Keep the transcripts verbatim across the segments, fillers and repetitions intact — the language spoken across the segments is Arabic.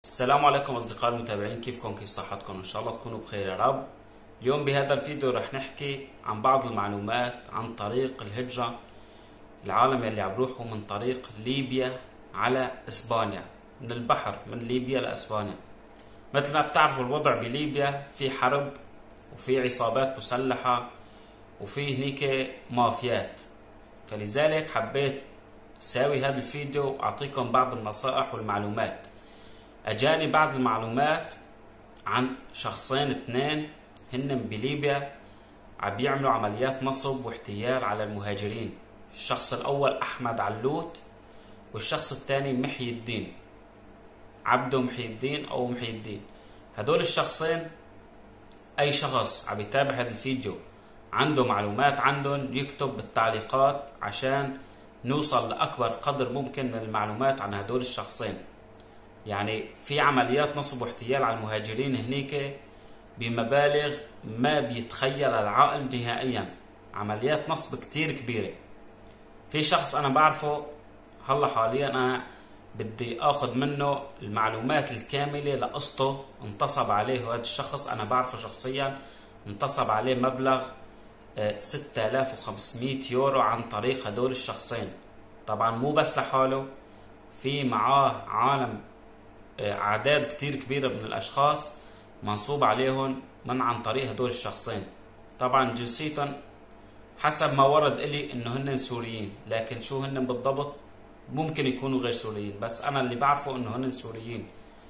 السلام عليكم أصدقائي المتابعين، كيفكم؟ كيف صحتكم؟ إن شاء الله تكونوا بخير يا رب. اليوم بهذا الفيديو رح نحكي عن بعض المعلومات عن طريق الهجرة، العالم اللي عم بروحوا من طريق ليبيا على إسبانيا، من البحر من ليبيا لإسبانيا. مثل ما بتعرفوا الوضع بليبيا في حرب وفي عصابات مسلحة وفي هنيك مافيات، فلذلك حبيت ساوي هذا الفيديو وأعطيكم بعض النصائح والمعلومات. أجاني بعض المعلومات عن شخصين اثنين هن بليبيا عم بيعملوا عمليات نصب واحتيال على المهاجرين. الشخص الأول أحمد علوت، والشخص الثاني محي الدين، عبده محي الدين أو محي الدين. هدول الشخصين أي شخص عم يتابع هذا الفيديو عنده معلومات عندهم يكتب بالتعليقات عشان نوصل لأكبر قدر ممكن من المعلومات عن هدول الشخصين. يعني في عمليات نصب واحتيال على المهاجرين هنيك بمبالغ ما بيتخيل العقل نهائيا، عمليات نصب كتير كبيرة. في شخص أنا بعرفه هلا حاليا أنا بدي أخذ منه المعلومات الكاملة لقصته، انتصب عليه هذا الشخص، أنا بعرفه شخصيا، انتصب عليه مبلغ ستة آلاف وخمسمية يورو عن طريق هدول الشخصين. طبعا مو بس لحاله، في معاه عالم أعداد كتير كبيرة من الأشخاص منصوب عليهم من عن طريق هدول الشخصين. طبعا جنسيتهم حسب ما ورد إلي إنه هن سوريين، لكن شو هن بالضبط ممكن يكونوا غير سوريين، بس أنا اللي بعرفه إنه هن سوريين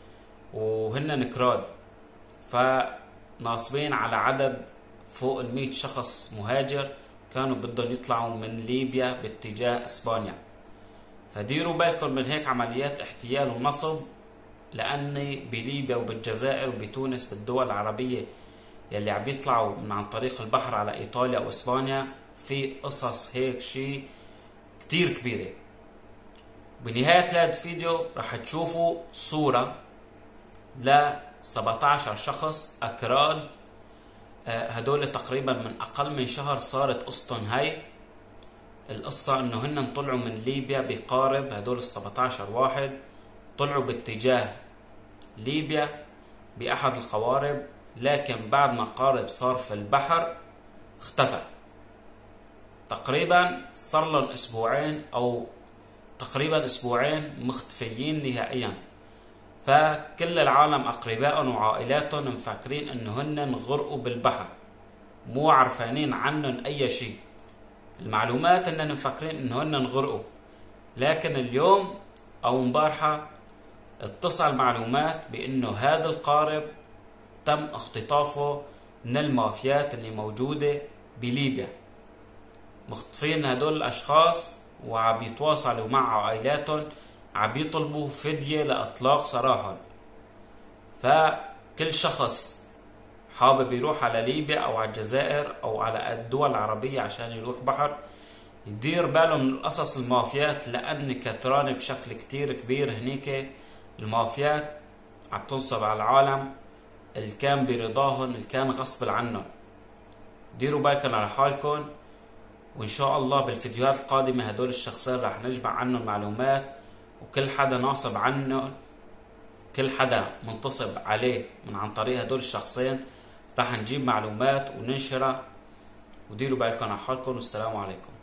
وهن نكراد، فناصبين على عدد فوق المية شخص مهاجر كانوا بدهم يطلعوا من ليبيا باتجاه إسبانيا. فديروا بالكم من هيك عمليات احتيال ونصب، لأني بليبيا وبالجزائر وبتونس بالدول العربية يلي عم يطلعوا من عن طريق البحر على إيطاليا وإسبانيا في قصص هيك شيء كتير كبيرة. بنهاية هذا الفيديو رح تشوفوا صورة ل سبعة عشر شخص أكراد، هدول تقريبا من أقل من شهر صارت قصتهم. هاي القصة إنه هن طلعوا من ليبيا بقارب، هدول السبعة عشر واحد طلعوا باتجاه ليبيا بأحد القوارب، لكن بعد ما قارب صار في البحر اختفى. تقريبا صار لهم اسبوعين او تقريبا اسبوعين مختفيين نهائيا. فكل العالم اقربائهم وعائلاتهم مفكرين انه هن غرقوا بالبحر، مو عرفانين عنهم اي شيء. المعلومات انهم مفكرين انه هن غرقوا، لكن اليوم او امبارحه اتصل معلومات بانه هذا القارب تم اختطافه من المافيات اللي موجودة بليبيا. مختفين هدول الاشخاص وعم يتواصلوا مع عائلاتهم، عم يطلبوا فدية لاطلاق سراحهم. فكل شخص حابب يروح على ليبيا او على الجزائر او على الدول العربية عشان يروح بحر يدير باله من القصص المافيات، لان كتران بشكل كتير كبير هنيك. المافيات عم تنصب على العالم، اللي كان برضاهم اللي كان غصب عنهم. ديروا بالكم على حالكم، وإن شاء الله بالفيديوهات القادمة هدول الشخصين رح نجمع عنهم معلومات، وكل حدا ناصب عنه، كل حدا منتصب عليه من عن طريق هدول الشخصين رح نجيب معلومات وننشرها. وديروا بالكم على حالكم، والسلام عليكم.